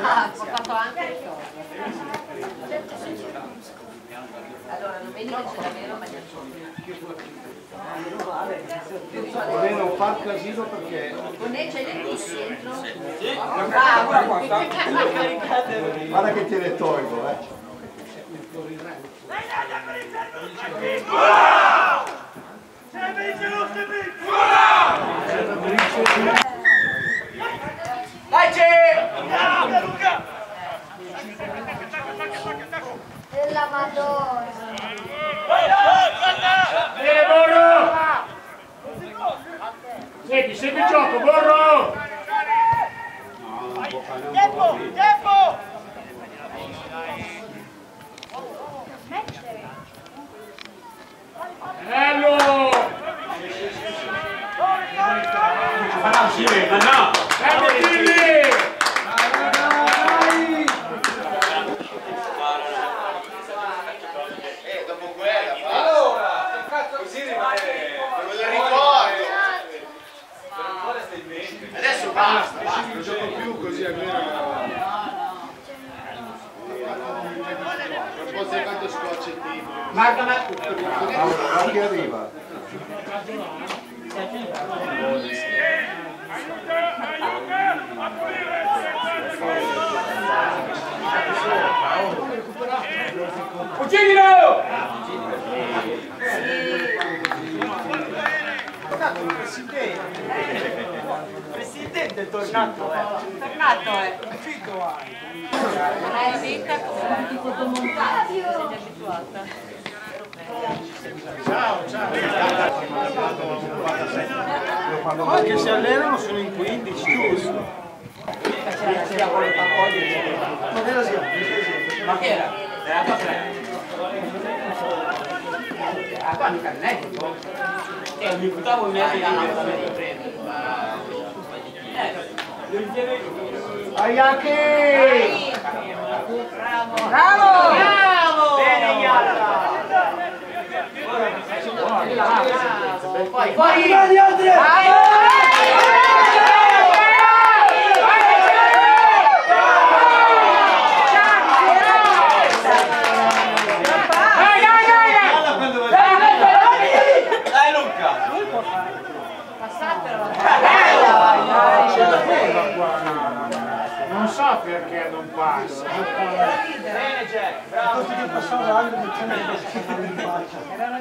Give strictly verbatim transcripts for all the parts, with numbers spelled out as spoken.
Ah, ho fatto anche il torno. Allora, domenica c'è davvero Vorrei non far casino perché... con lei c'è lei dentro? Sì. Bravo! Guarda che te ne tolgo, eh! Dai, c'è! Della Madonna! Vieni, Borro! Senti, segui il gioco, Borro! Tempo! Tempo! Bello! Ma no, sì, ma no! Bello, Tilly! Adesso basta, basta, non gioco più così almeno. Non può sai quanto scoccia il team. Marca, ma... Ma chi arriva? Uccidilo! Presidente è tornato, eh! Tornato, eh! Uscito, vai! Non hai vita come un fotomontaggio, sei abituata. Ciao, ciao. Ma che si allenano sono in quindici, giusto? Ma che era? Era la tre. Ah, qua mica non è tipo. E mi buttavo in mezzo di Ayaki! Bravo! Bravo! Bravo! Bene, Iara! Poi, fuori! Fuori, Andre! Dai Luca! Passatelo! Non so perché non passa. Bene, Jack! Bravo! Tutti che passano l'altro mettendo in faccia.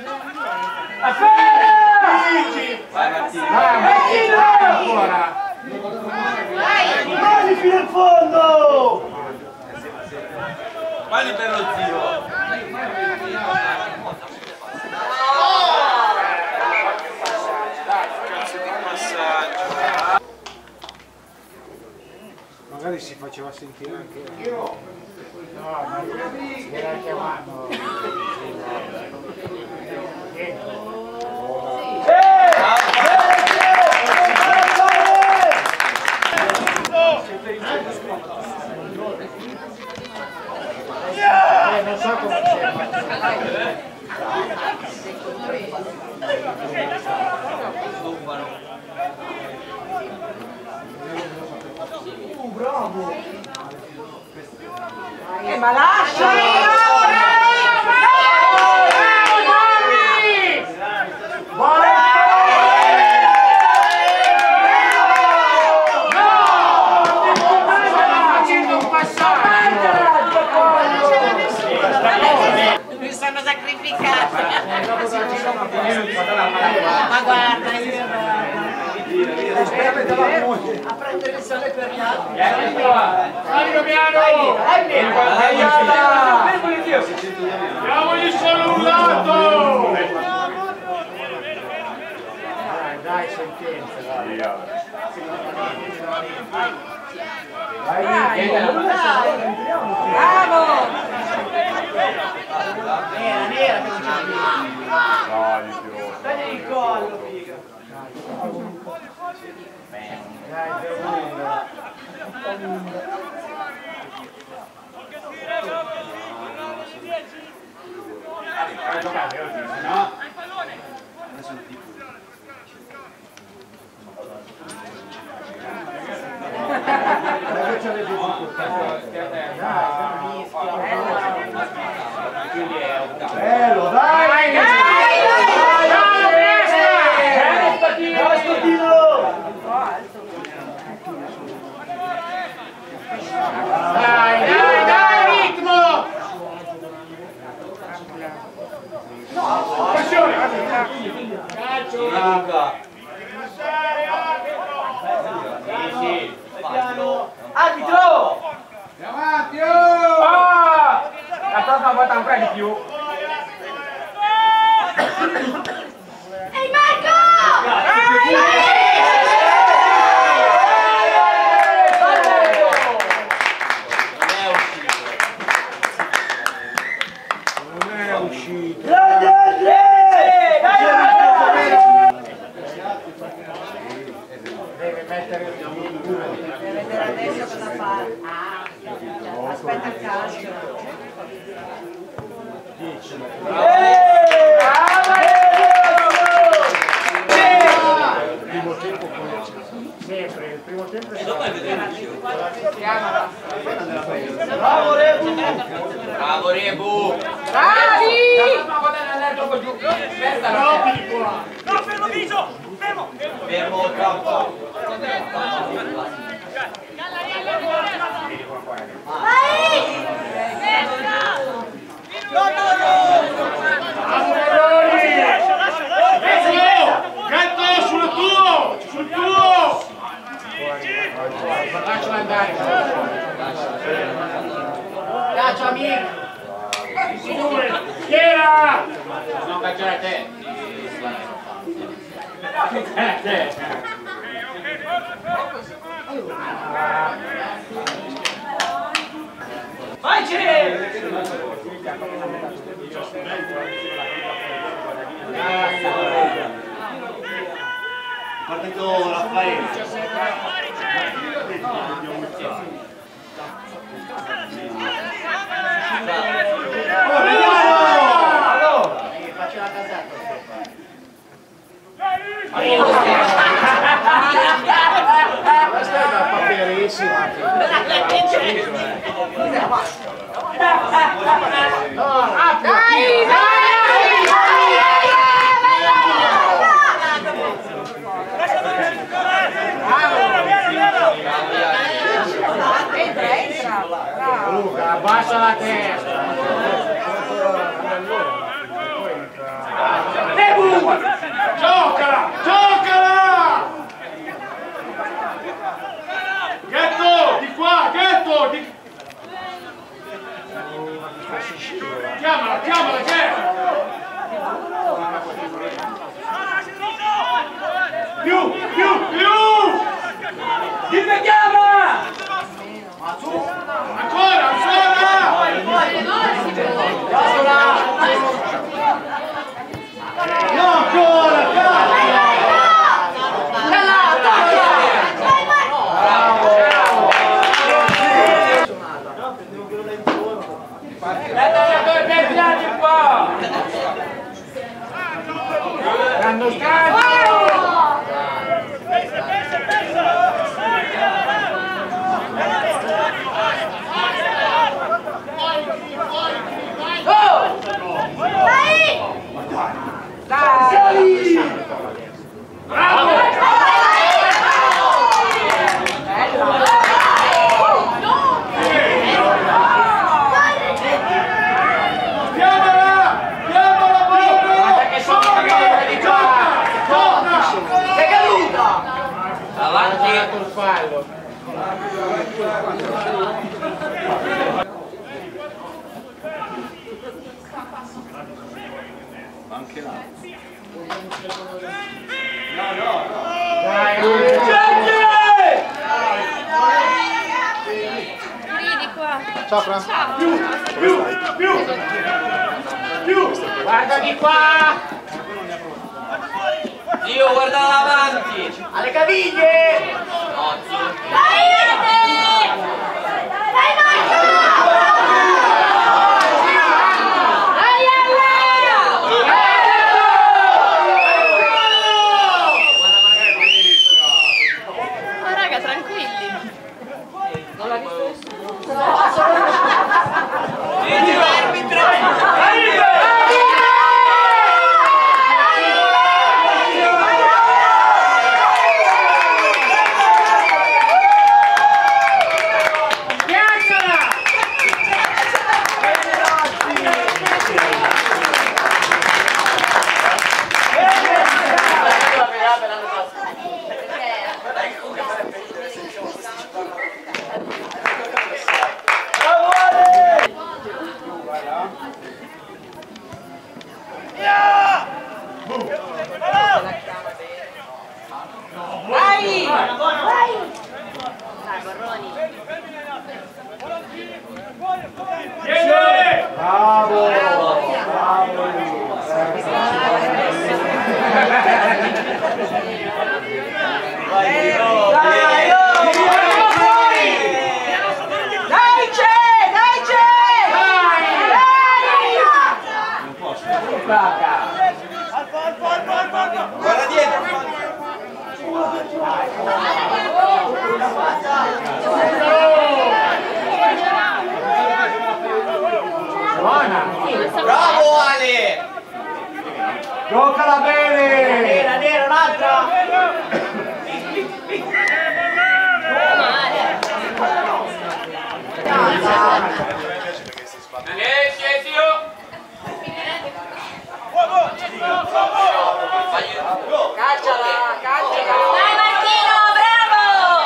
Vai Martino! Vai, Martino! Ancora! Mani fino al fondo! Mani per lo zio! Cazzo di passaggio! Magari si faceva sentire anche... No, ma era chiamato. Eh, non so come sia. Uh, bravo! Eh, ma lascia! Mi sono sacrificata. Ma guarda, io a prendere il sole per gli altri. Carico piano! Diamogli solo un lato! Dai, dai, sentenza, dai. Vai, Dai, dai. Bravo! Nera, nera che ci Dai il collo, figa! Dai, Fai giocare oggi, no? Adesso non ti Dai che c'è le Bello, dai! Dai, dai! Dai, dai, dai, ritmo! Pressione! Calcio! Sì, sì. Arbitro! Avanti! Ah! La prossima volta ancora di più. Ehi Marco! Non è uscito! Grande Andrea! Deve mettere il Deve vedere adesso cosa fare. Ah, aspetta il calcio. Primo tempo poi sempre, il primo tempo è Bravo Rebu! Bravo Rebu! bravi! No, fermo viso! Fermo! Fermo troppo! Gatto sul tuo! Sul tuo! Lascialo andare. Caccia amico. Schiera! Non cacciare a te. A te. Vai partito Raffaele. Faccio la casata. Questa è una paperissima. Dai, Entra, entra. Bravo. Luca, abbassa la testa. Giocala! Giocala! Gatto! Di qua! Gatto! Di... Chiamala, chiamala, che è? Più, più, più! Difendiamo! Ancora, ancora! No, ancora, Hanno scarico! Avanti! Fallo. anche là. Dai, Vieni qua. Ciao Fran. Ciao. Più, più, più, più. guarda di qua! Dio, guarda avanti! Alle caviglie! No, zio. Dai, dai Marco! Dai Ma raga, tranquilli. Non l'ha visto nessuno. Bravo! Bravo! Dai, oh! Dai, c'è! Dai, c'è! Dai! Non posso. Guarda dietro! Buona! Bravo Ale! Giocala bene! Nera, nera, l'altra! Calciala, calciala! Dai Martino, bravo!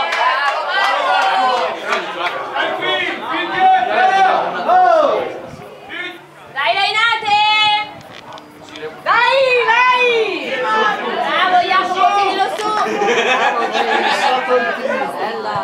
Dai Rainate! Dai, dai! Bravo Jacopo, tienilo su! Bella!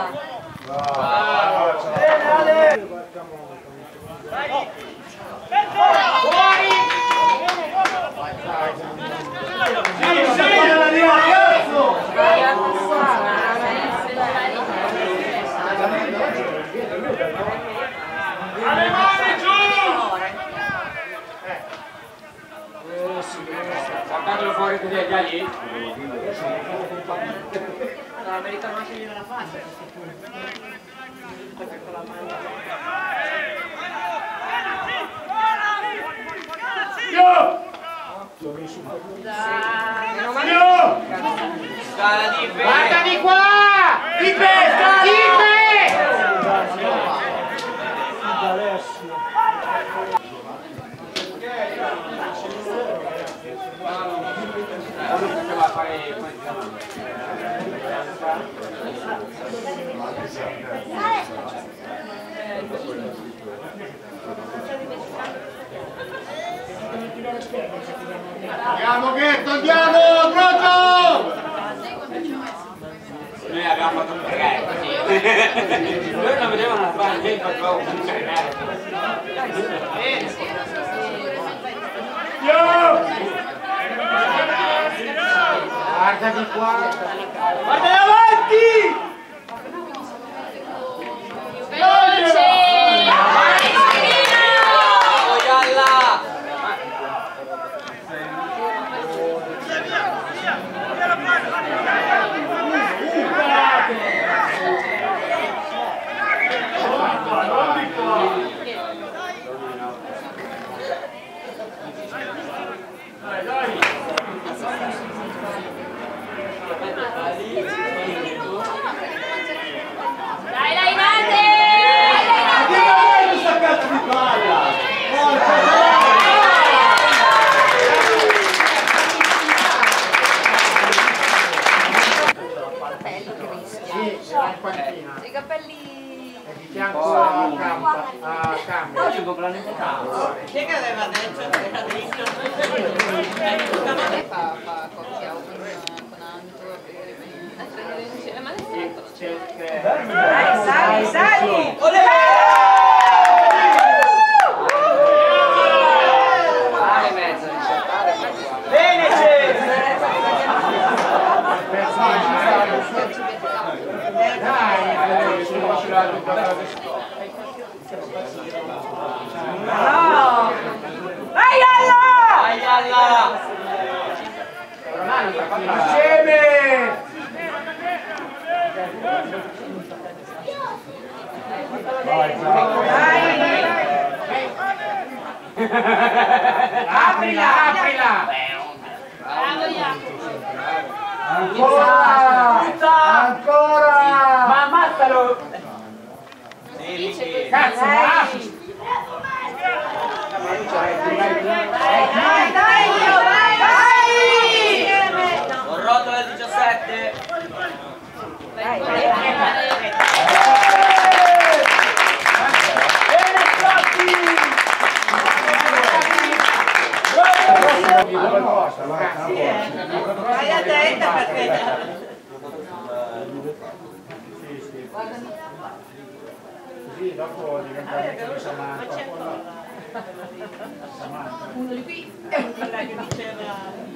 Guardatelo fuori così già lì. No, mi riconosci nella faccia. Guarda di qua! Di pesca! Di Andiamo Ghetto, andiamo! Pronto! Noi abbiamo fatto un pregare così. Noi non vedevano la fare niente per favore. Guarda di qua! Guarda davanti! Veloce! Vai Martino! Bravo Yalla! Dai Rainate! Questa cazzo di palla! I capelli Di fianco a campo, a cambio. Oggi comprano in casa. Chi che aveva detto? fa, fa coppia o con, con Anto a bere, a prendere insieme, ma adesso Dai, sali, sali! Olè! Male mezzo, bene c'è! Vai alla! Vai alla! Insieme! Aprila, aprila! Bravo Jacopo! Ancora! Ancora! Ma ammazzalo! Cazzo, ma Dai, dai, Dio, vai, vai! Ho rotto la diciassette! Vai, vai, vai! Bene, Scotty! vai attenta perché Così, dopo diventa Samantha. Uno di qui è un che diceva.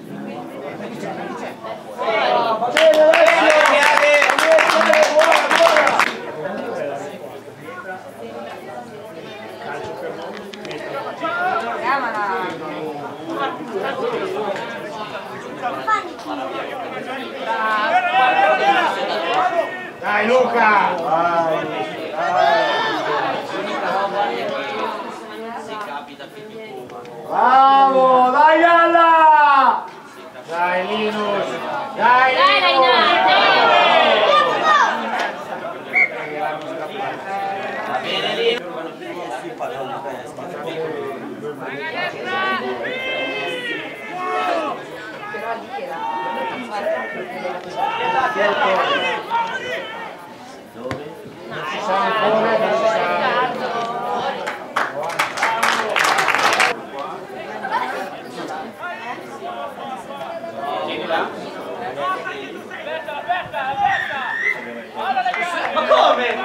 Va bene, dai Luca! Vai, bravo! Dai Alla! Dai Linus! Dai Dai, Lainate! Bene lì. Però lì era Dove? Non si sa ancora, non si sa. Ma come?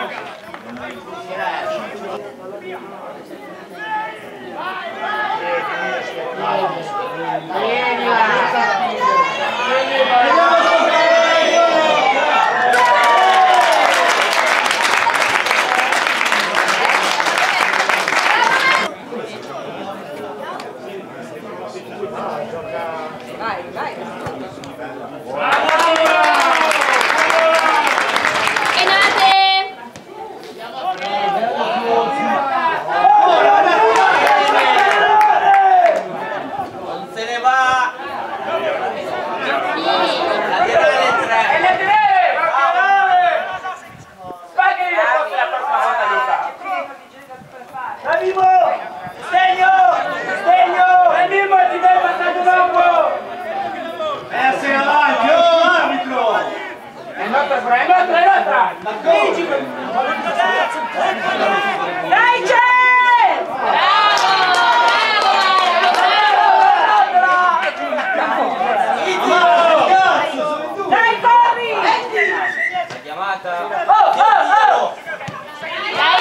Vieni là! vai, vai. Lainate! Non se ne va! Laterale tre! E le tre! Laterale! Spaghi la prossima volta Luca! Bravimo! Stegno! Stegno! Bravimo, ti dai passaggio dopo! Essere avanti, oh arbitro! È nostra, è nostra, è nostra! Dai c'è! Bravo! Dai corri! La chiamata! Oh, oh, oh! Dai,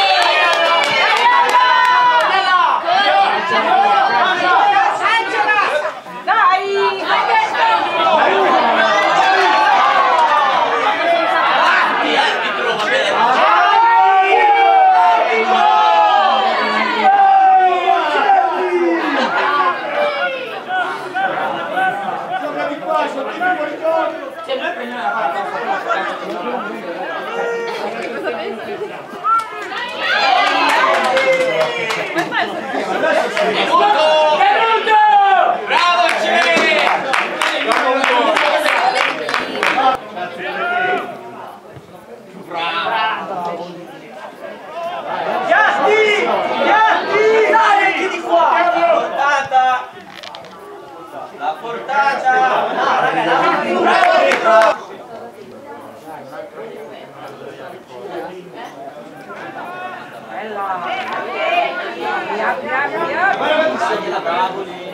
Arbitro, va bene! Bravo Cimene! Giasti! Giasti! Dai, anche di qua! Portata! La portata! No, raga, bravo arbitro! Bella! Apri, apri, apri! Bravo lì!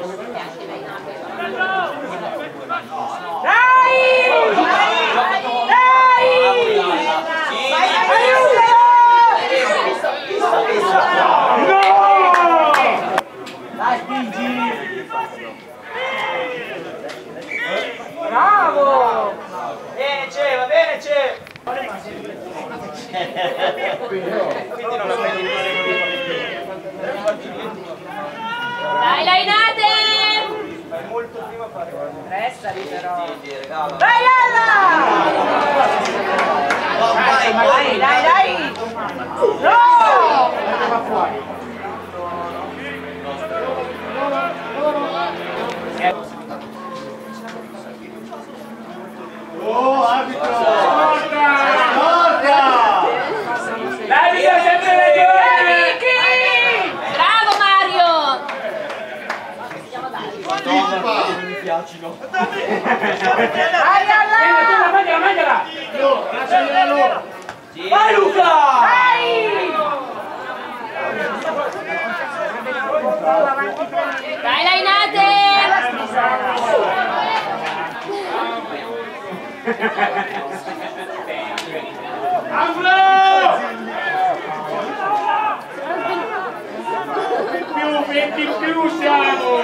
Dai! Dai! No! Dai, spingi! Bravo! Bene c'è, va bene c'è! Quindi non lo prendi Dai, Lainate! È molto prima fare. Restali però. Regalo! Dai Alla! Vai, Dai, dai, dai! No! Va fuori. Oh, arbitro! Porta! Porta! Dai, via, sempre le Bravo Mario! mi piacciono. Dai, Alla! Mangiala, mangiala! No, lasciala loro! Vai Luca! Dai! Dai, Lainate! Angolo! venti in più siamo!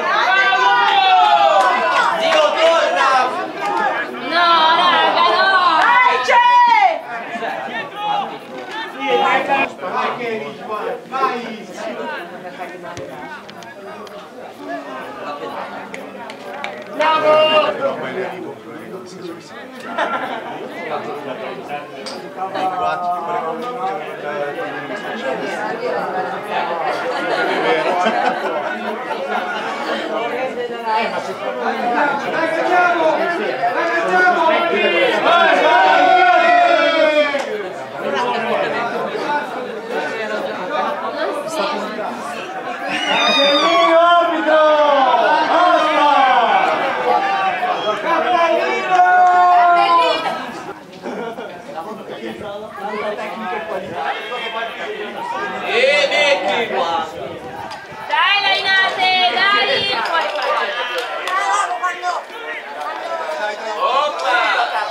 Dio torna! No, raga, no! Dai, c'è! Vai Kevin, vai! Bravo! E metti qua! Dai, Lainate, dai! Fuori, fuori, Oppa!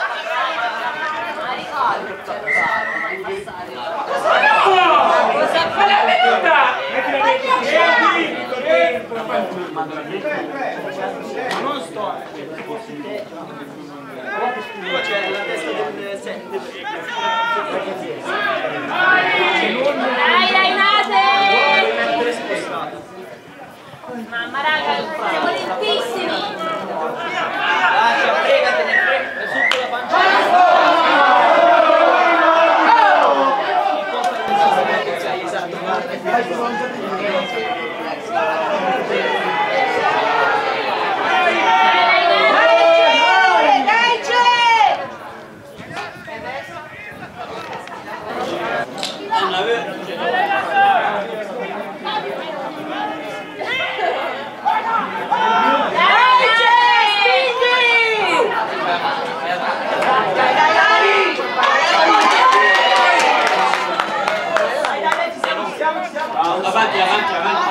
Ma l'ha venuta! Non sto. C'è la testa del sette. dai, Lainate! Mamma, raga, siamo lentissimi! Lascia, fregatene, fregatene, sotto la pancia. Dai, c'è! Dai, c'è! Spingi! Dai, dai, dai! Avanti, avanti, avanti!